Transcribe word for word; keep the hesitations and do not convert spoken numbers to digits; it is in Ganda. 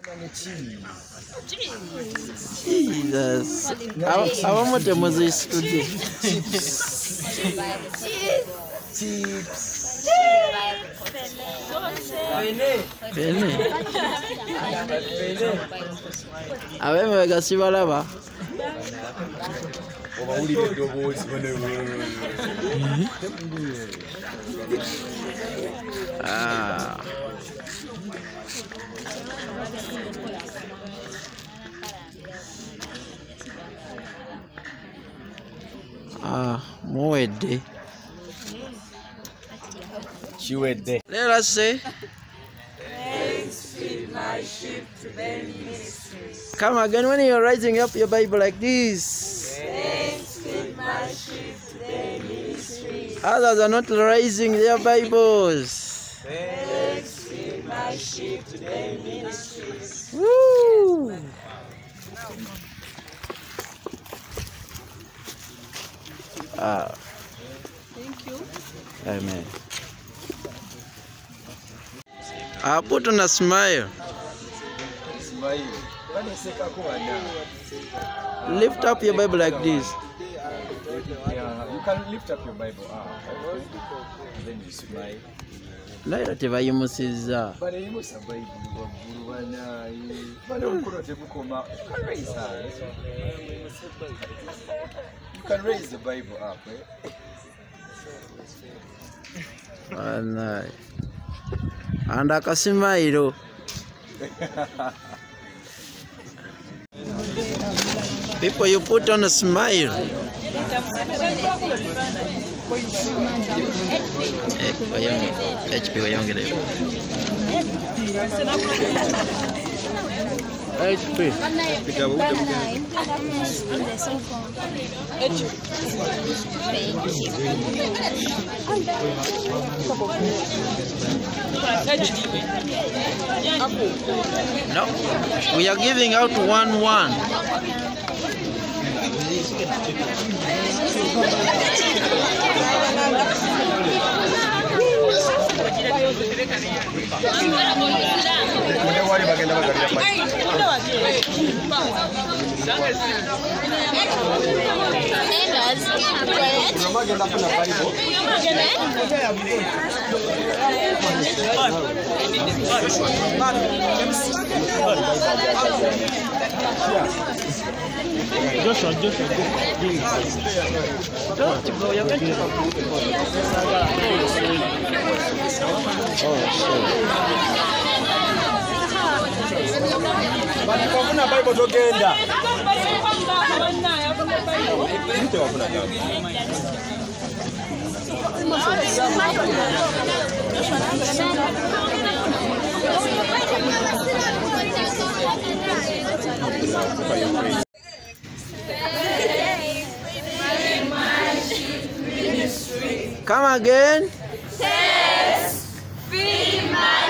Jesus. I want to Moses today. Chips. Bene. Abemo bagasiba laba. Oba uli eddoboozi Ah. Ah, muwedde. Kiwedde. Let us say, Thanks feed my sheep to their ministries. come again when you're writing up your Bible like this. Thanks feed my sheep to their ministries. Others are not raising their Bibles. Thanks feed my sheep to their ministries. Woo! Ah. Thank you. Amen. I put on a smile. Smile. Lift up your Bible like this. Yeah, you can lift up your Bible. Ah, then you smile. Naira tebayimusiza. But you must have Bible. But you can raise her. You can raise the Bible up. Eh? Alright. And akasimairo. People, you put on a smile. H P wayongere. H P. No, we are giving out one one. Joshua, Joshua, don't go, you're going to Come again. Thanks feed my